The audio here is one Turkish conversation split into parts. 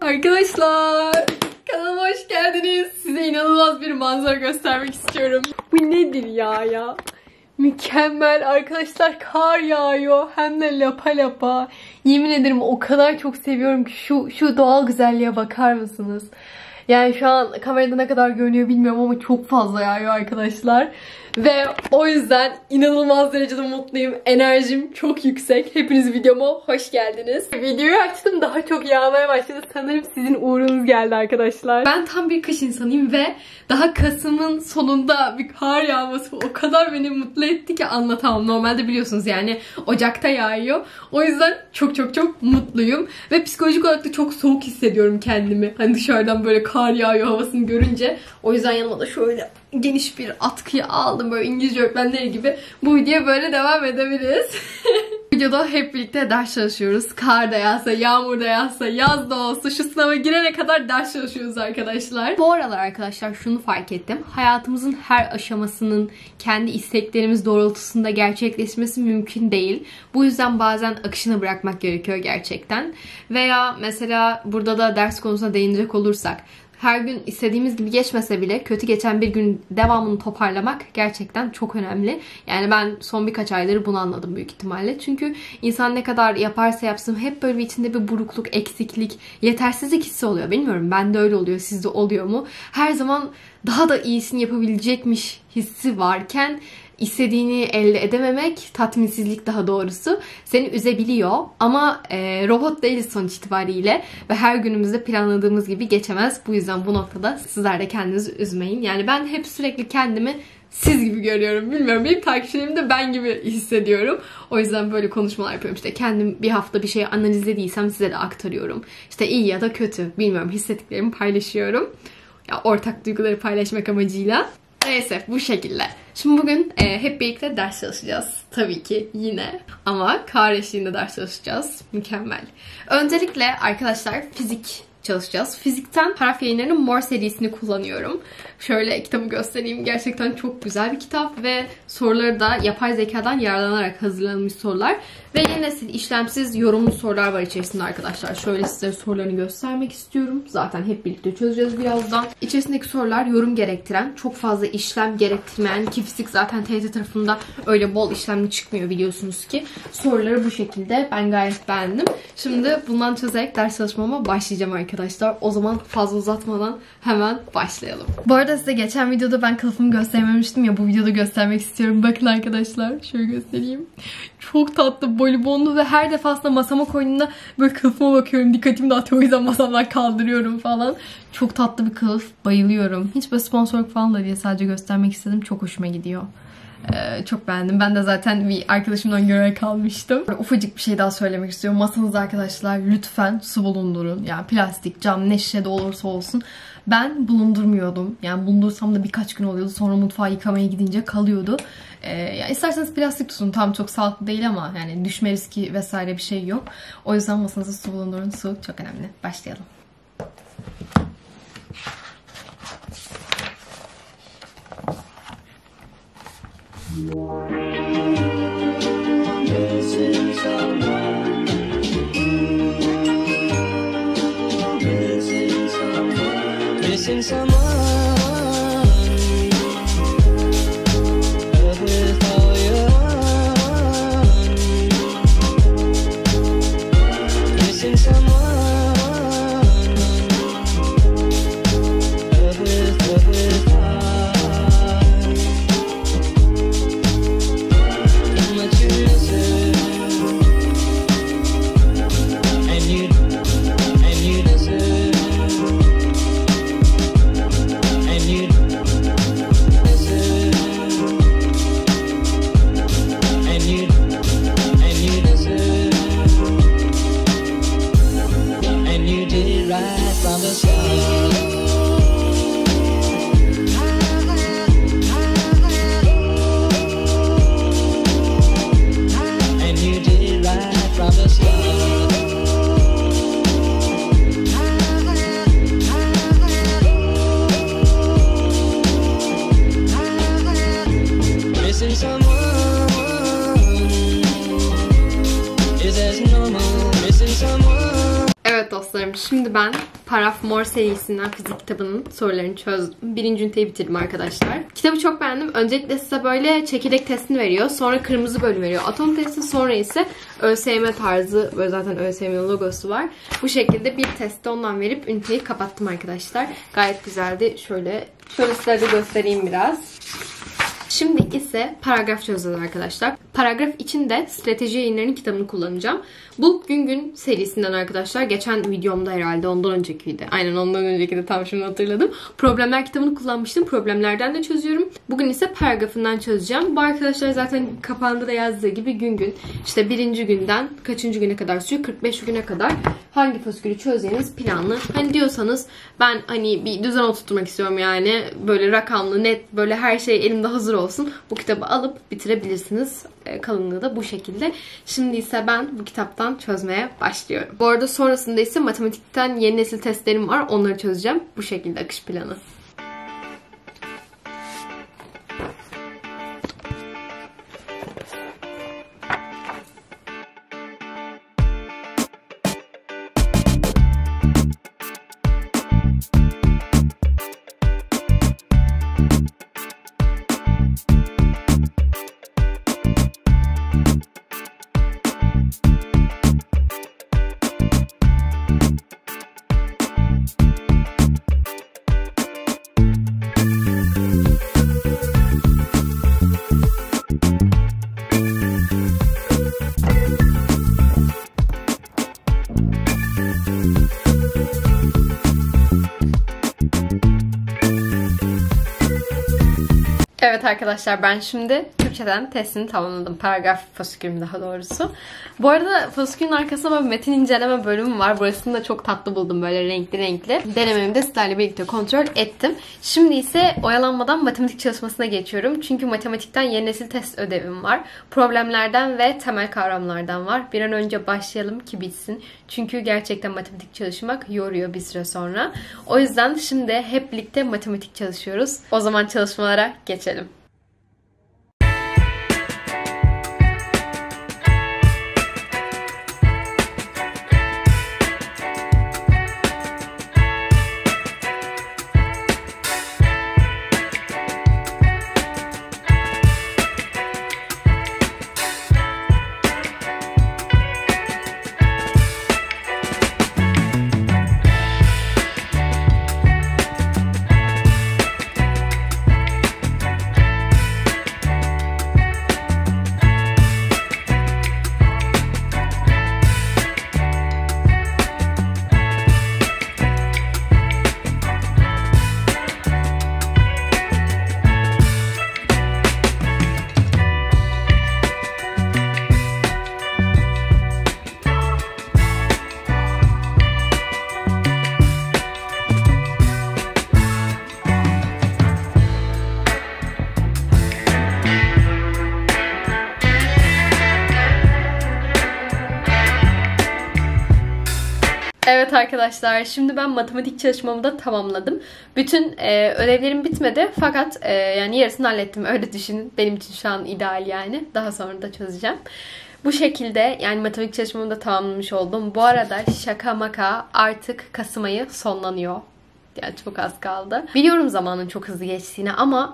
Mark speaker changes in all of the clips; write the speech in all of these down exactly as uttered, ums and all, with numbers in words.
Speaker 1: Arkadaşlar kanalıma hoş geldiniz. Size inanılmaz bir manzara göstermek istiyorum. Bu nedir ya ya? Mükemmel arkadaşlar, kar yağıyor hem de lapa lapa. Yemin ederim o kadar çok seviyorum ki şu şu doğal güzelliğe bakar mısınız? Yani şu an kamerada ne kadar görünüyor bilmiyorum ama çok fazla yağıyor arkadaşlar. Ve o yüzden inanılmaz derecede mutluyum. Enerjim çok yüksek. Hepiniz videoma hoş geldiniz. Videoyu açtım, daha çok yağmaya başladı. Sanırım sizin uğrunuz geldi arkadaşlar. Ben tam bir kış insanıyım ve daha Kasım'ın sonunda bir kar yağması o kadar beni mutlu etti ki anlatamam. Normalde biliyorsunuz yani Ocak'ta yağıyor. O yüzden çok çok çok mutluyum. Ve psikolojik olarak da çok soğuk hissediyorum kendimi. Hani dışarıdan böyle kar yağıyor havasını görünce. O yüzden yanıma da şöyle geniş bir atkıyı aldım, böyle İngilizce öğretmenleri gibi. Bu videoya böyle devam edebiliriz. Videoda hep birlikte ders çalışıyoruz. Kar da yağsa, yağmur da yağsa, yaz da olsa şu sınava girene kadar ders çalışıyoruz arkadaşlar. Bu aralar arkadaşlar şunu fark ettim. Hayatımızın her aşamasının kendi isteklerimiz doğrultusunda gerçekleşmesi mümkün değil. Bu yüzden bazen akışına bırakmak gerekiyor gerçekten. Veya mesela burada da ders konusuna değinecek olursak, her gün istediğimiz gibi geçmese bile kötü geçen bir gün devamını toparlamak gerçekten çok önemli. Yani ben son birkaç ayları bunu anladım büyük ihtimalle. Çünkü insan ne kadar yaparsa yapsın hep böyle bir içinde bir burukluk, eksiklik, yetersizlik hissi oluyor. Bilmiyorum, bende öyle oluyor, sizde oluyor mu? Her zaman daha da iyisini yapabilecekmiş hissi varken istediğini elde edememek, tatminsizlik daha doğrusu, seni üzebiliyor. Ama e, robot değiliz sonuç itibariyle ve her günümüzde planladığımız gibi geçemez. Bu yüzden bu noktada sizler de kendinizi üzmeyin. Yani ben hep sürekli kendimi siz gibi görüyorum. Bilmiyorum, benim takipçilerim de ben gibi hissediyorum. O yüzden böyle konuşmalar yapıyorum. İşte kendim bir hafta bir şeyi analizlediysem size de aktarıyorum. İşte iyi ya da kötü bilmiyorum, hissettiklerimi paylaşıyorum. Ya ortak duyguları paylaşmak amacıyla. Neyse, bu şekilde. Şimdi bugün e, hep birlikte ders çalışacağız. Tabii ki yine. Ama kar eşliğinde ders çalışacağız. Mükemmel. Öncelikle arkadaşlar fizik çalışacağız. Fizikten Harf Yayınları'nın Mor serisini kullanıyorum. Şöyle kitabı göstereyim. Gerçekten çok güzel bir kitap ve soruları da yapay zekadan yararlanarak hazırlanmış sorular. Ve yeni nesil işlemsiz yorumlu sorular var içerisinde arkadaşlar. Şöyle size sorularını göstermek istiyorum. Zaten hep birlikte çözeceğiz birazdan. İçerisindeki sorular yorum gerektiren, çok fazla işlem gerektirmeyen, ki fizik zaten T Y T tarafında öyle bol işlemli çıkmıyor biliyorsunuz ki. Soruları bu şekilde. Ben gayet beğendim. Şimdi bundan çözerek ders çalışmama başlayacağım arkadaşlar. O zaman fazla uzatmadan hemen başlayalım. Bu arada size geçen videoda ben kılıfımı göstermemiştim ya, bu videoda göstermek istiyorum. Bakın arkadaşlar, şöyle göstereyim. Çok tatlı, bolibonlu ve her defasında masama koyduğumda böyle kılıfıma bakıyorum. Dikkatimi dağıtıyor, o yüzden masamdan kaldırıyorum falan. Çok tatlı bir kılıf. Bayılıyorum. Hiç böyle sponsorluk falan da diye sadece göstermek istedim. Çok hoşuma gidiyor. Ee, çok beğendim. Ben de zaten bir arkadaşımdan görerek almıştım. Böyle ufacık bir şey daha söylemek istiyorum. Masanızda arkadaşlar lütfen su bulundurun. Yani plastik, cam, ne şişede olursa olsun. Ben bulundurmuyordum. Yani bulundursam da birkaç gün oluyordu. Sonra mutfağı yıkamaya gidince kalıyordu. Ee, yani isterseniz plastik tutun. Tam çok sağlıklı değil ama yani düşme riski vesaire bir şey yok. O yüzden masanızda su bulundurun. Su çok önemli. Başlayalım.
Speaker 2: Missing someone with all your own. Missing someone with love with heart. How much you miss it, and you and you miss it.
Speaker 1: dostlarım, şimdi ben Paraf Mor serisinden fizik kitabının sorularını çözdüm. Birinci üniteyi bitirdim arkadaşlar. Kitabı çok beğendim. Öncelikle size böyle çekirdek testini veriyor. Sonra kırmızı bölüm veriyor. Atom testi, sonra ise ÖSYM tarzı, böyle zaten ÖSYM'nin logosu var. Bu şekilde bir testte ondan verip üniteyi kapattım arkadaşlar. Gayet güzeldi. Şöyle, şöyle size de göstereyim biraz. Şimdi ise paragraf çözeceğiz arkadaşlar. Paragraf için de Strateji Yayınları'nın kitabını kullanacağım. Bu Gün Gün serisinden arkadaşlar. Geçen videomda herhalde, ondan önceki video. Aynen ondan önceki de, tam şimdi hatırladım. Problemler kitabını kullanmıştım. Problemlerden de çözüyorum. Bugün ise paragrafından çözeceğim. Bu arkadaşlar zaten kapağında da yazdığı gibi gün gün. İşte birinci günden kaçıncı güne kadar sürüyor? kırk beş güne kadar hangi fasikülü çözeceğiniz planlı. Hani diyorsanız ben hani bir düzen oturtmak istiyorum yani. Böyle rakamlı, net, böyle her şey elimde hazır olsun. Bu kitabı alıp bitirebilirsiniz. Kalınlığı da bu şekilde. Şimdi ise ben bu kitaptan çözmeye başlıyorum. Bu arada sonrasında ise matematikten yeni nesil testlerim var. Onları çözeceğim. Bu şekilde akış planı. Evet arkadaşlar, ben şimdi Türkçeden testini tamamladım. Paragraf fasikülüm daha doğrusu. Bu arada fasikülün arkasında böyle metin inceleme bölümü var. Burasını da çok tatlı buldum, böyle renkli renkli. Denememi de sizlerle birlikte kontrol ettim. Şimdi ise oyalanmadan matematik çalışmasına geçiyorum. Çünkü matematikten yeni nesil test ödevim var. Problemlerden ve temel kavramlardan var. Bir an önce başlayalım ki bitsin. Çünkü gerçekten matematik çalışmak yoruyor bir süre sonra. O yüzden şimdi hep birlikte matematik çalışıyoruz. O zaman çalışmalara geçelim. Evet arkadaşlar, şimdi ben matematik çalışmamı da tamamladım. Bütün e, ödevlerim bitmedi fakat e, yani yarısını hallettim, öyle düşünün. Benim için şu an ideal yani. Daha sonra da çözeceğim. Bu şekilde yani matematik çalışmamı da tamamlamış oldum. Bu arada şaka maka artık Kasım ayı sonlanıyor. Yani çok az kaldı. Biliyorum zamanın çok hızlı geçtiğini ama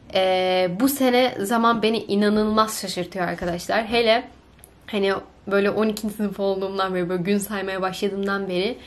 Speaker 1: e, bu sene zaman beni inanılmaz şaşırtıyor arkadaşlar. Hele hani böyle on ikinci sınıf olduğumdan beri, böyle gün saymaya başladığımdan beri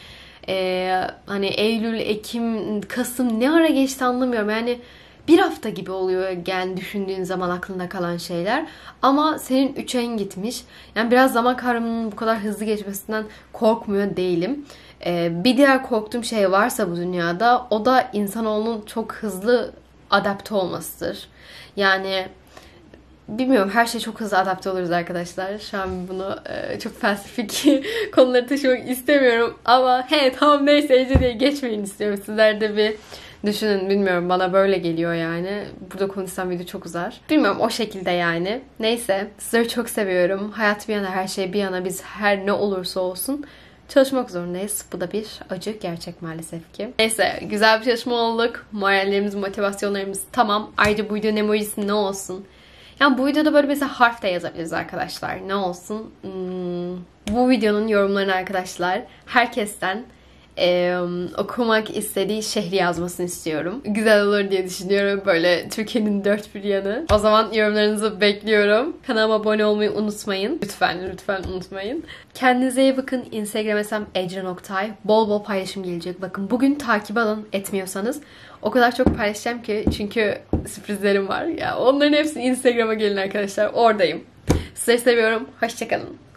Speaker 1: e, hani Eylül, Ekim, Kasım ne ara geçti anlamıyorum. Yani bir hafta gibi oluyor yani düşündüğün zaman aklında kalan şeyler. Ama senin üç ayın gitmiş. Yani biraz zaman kavramının bu kadar hızlı geçmesinden korkmuyor değilim. E, bir diğer korktuğum şey varsa bu dünyada, o da insanoğlunun çok hızlı adapte olmasıdır. Yani bilmiyorum, her şey çok hızlı adapte oluruz arkadaşlar. Şu an bunu e, çok felsefik konuları taşımak istemiyorum. Ama he tamam neyse Ece diye geçmeyin istiyorum. Sizler de bir düşünün, bilmiyorum, bana böyle geliyor yani. Burada konuşsam video çok uzar. Bilmiyorum, o şekilde yani. Neyse, sizleri çok seviyorum. Hayat bir yana, her şey bir yana, biz her ne olursa olsun çalışmak zorundayız. Bu da bir acı gerçek maalesef ki. Neyse, güzel bir çalışma olduk. Morallerimiz, motivasyonlarımız tamam. Ayrıca bu videonun emojisi ne olsun? Yani bu videoda böyle mesela harf de yazabiliriz arkadaşlar. Ne olsun? Hmm, bu videonun yorumlarını arkadaşlar herkesten Ee, okumak istediği şehri yazmasını istiyorum. Güzel olur diye düşünüyorum. Böyle Türkiye'nin dört bir yanı. O zaman yorumlarınızı bekliyorum. Kanalıma abone olmayı unutmayın. Lütfen lütfen unutmayın. Kendinize iyi bakın. Instagram hesabım ecren oktay. Bol bol paylaşım gelecek. Bakın bugün takip alın etmiyorsanız. O kadar çok paylaşacağım ki. Çünkü sürprizlerim var. Ya onların hepsi Instagram'a gelin arkadaşlar. Oradayım. Sizleri seviyorum. Hoşçakalın.